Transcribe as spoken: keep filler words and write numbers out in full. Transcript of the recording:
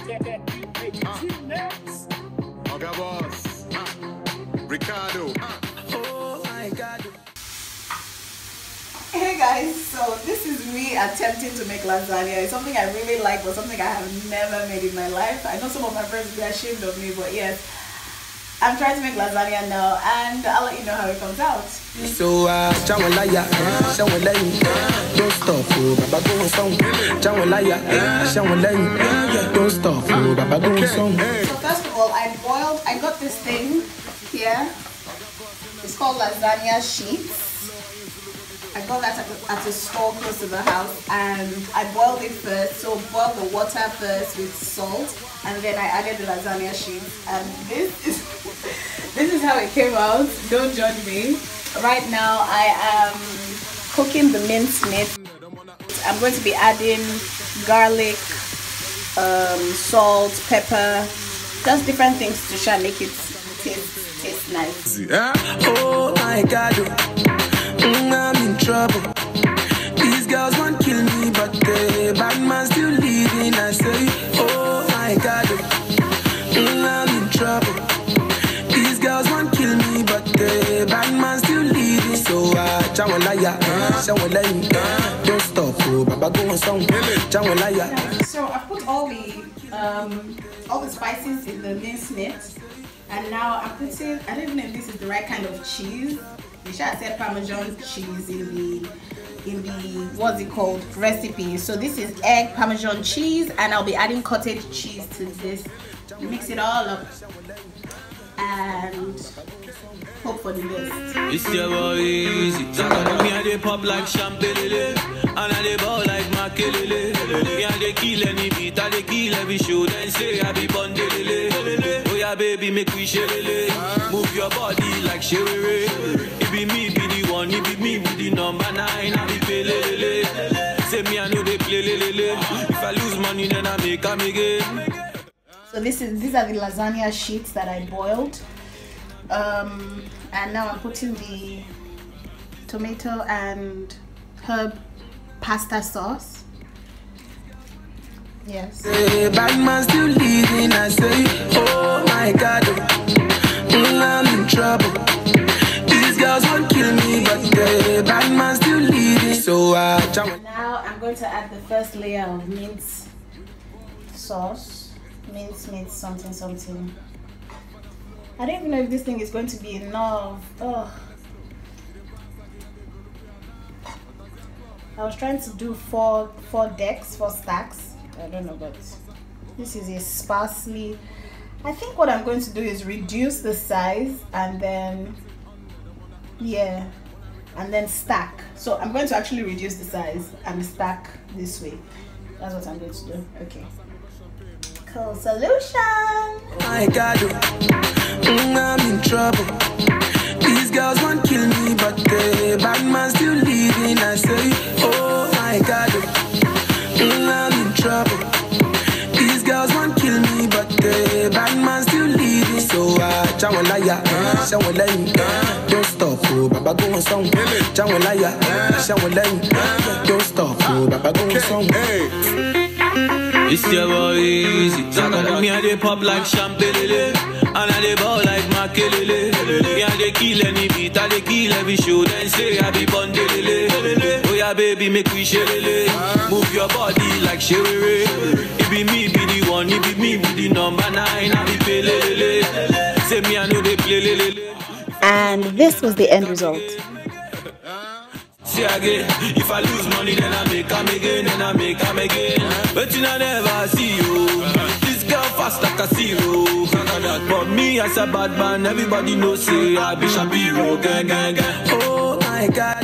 Okay, boss. Ricardo. Oh my God. Hey guys, so this is me attempting to make lasagna. It's something I really like, but something I have never made in my life. I know some of my friends will be ashamed of me, but yes, I'm trying to make lasagna now, and I'll let you know how it comes out. So uh, Chawalaya, Chawalaya, don't stop, oh, Baba go song. Chawalaya, Chawalaya, don't stop, oh, Baba go song. So first of all, I boiled. I got this thing here. It's called lasagna sheets. I got that at a, at a store close to the house, and I boiled it first. So boiled the water first with salt, and then I added the lasagna sheets. And this is this is how it came out. Don't judge me. Right now I am cooking the minced meat. I'm going to be adding garlic, um, salt, pepper, just different things to try and make it taste taste nice. Oh my God, mm, I'm in trouble. These girls want to kill me, but the bad man still leading. I say, oh my God, mm, I'm in trouble. These girls want to kill me, but the bad man still leading. So uh, Chawalaya, Chawalaya, don't stop, oh, Baba go on song. Chawalaya. So I put all the um, all the spices in the minced meat, and now I'm putting, I don't even know if this is the right kind of cheese. You should have said Parmesan cheese in the in the what's it called recipe. So this is egg Parmesan cheese, and I'll be adding cottage cheese to this. Mix it all up and hope for the best. It's your boy easy. Me and they pop like champagne, and I they ball like makelele. Me and they kill any beat, and they kill every show. Then say I be bondele. Oh yeah, baby, make we share. Move your body like share. It be me, be the one. It be me, be the number nine. I be pele. Say me I know they play lele. If I lose money, then I make them again. So this is these are the lasagna sheets that I boiled, um, and now I'm putting the tomato and herb pasta sauce. Yes. Bad man still leading. I say, oh my God, mm, I'm in trouble. These girls won't kill me, but the bad man still leading. So uh, now I'm going to add the first layer of mince sauce. Mince meat something something. I don't even know if this thing is going to be enough. Oh, I was trying to do four four decks, four stacks. I don't know, but this is a sparsely. I think what I'm going to do is reduce the size and then yeah, and then stack. So I'm going to actually reduce the size and stack this way. That's what I'm going to do. Okay. Cool solution. My God, mm, I'm in trouble. These girls want to kill me, but the bad man still leading. I say, oh my God, mm, I'm in trouble. These girls want to kill me, but the bad man still leading. So uh, Chawalaya, Chawalaya, don't stop, oh, Baba go on song. Chawalaya, Chawalaya, don't stop, oh, Baba go on song. It's your boy easy. Me and they pop like champagne, and I they ball like makelele. Me and they kill any beat, and they kill every show. Then say I be bondele. Oh yeah, baby, make we share. Move your body like share. It be me, be the one. It be me, be the number nine. I be pele. Say me I know they play. And this was the end result. See again, if I lose money, then I make them again, then I make them again. But you know, never see you. This girl fast like a zero. But me as a bad man, everybody knows say I be Shapiro, gang, gang, gang. Oh my God.